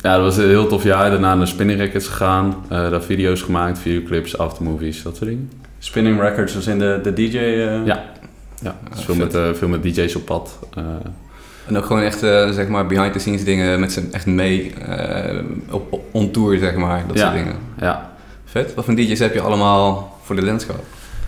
Ja, dat was een heel tof jaar. Daarna naar Spinning Records gegaan. Daar video's gemaakt, videoclips, aftermovies, dat soort dingen. Spinning Records was in de DJ... Ja, dus veel met DJ's op pad. En ook gewoon echt, zeg maar, behind the scenes dingen met z'n echt mee on tour, zeg maar, dat soort dingen. Ja. Vet. Wat voor DJ's heb je allemaal voor de Landschap?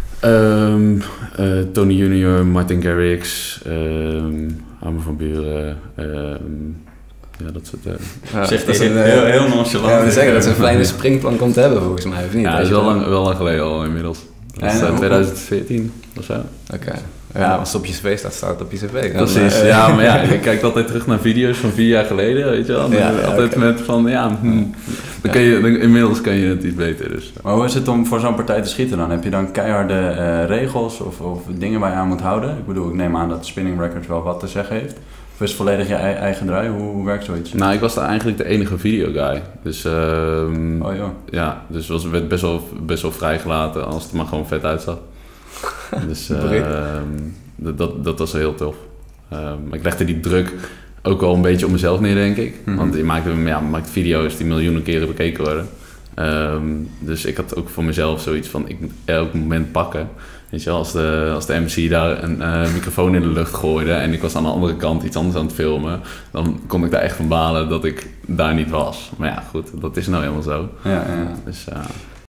Tony Junior, Martin Garrix, Armin van Buuren, ja, dat soort... Zegt dat heel nonchalant. Ja, we zeggen dat ze een kleine springplan komt te hebben, volgens mij, of niet? Ja, dat is wel lang geleden al inmiddels. Dat is 2014 of zo. Oké. Ja, als het op je cv staat het op je cv. Precies, ja, maar ja, je kijkt altijd terug naar video's van 4 jaar geleden, weet je wel. Altijd met van, dan kun je, inmiddels kan je het iets beter. Dus. Maar hoe is het om voor zo'n partij te schieten dan? Heb je dan keiharde regels of dingen waar je aan moet houden? Ik bedoel, ik neem aan dat Spinning Records wel wat te zeggen heeft. Of is het volledig je eigen draai? Hoe werkt zoiets? Nou, ik was daar eigenlijk de enige videoguy. Dus, ja, dus werd best wel vrijgelaten als het maar gewoon vet uitzag. Dus dat was heel tof. Maar ik legde die druk ook wel een beetje op mezelf neer, denk ik. Mm-hmm. Want je maakt video's die miljoenen keren bekeken worden. Dus ik had ook voor mezelf zoiets van, ik moet elk moment pakken. Weet je wel, als de MC daar een microfoon in de lucht gooide en ik was aan de andere kant iets anders aan het filmen, dan kon ik daar echt van balen dat ik daar niet was. Maar ja, goed, dat is nou helemaal zo. Ja. Dus,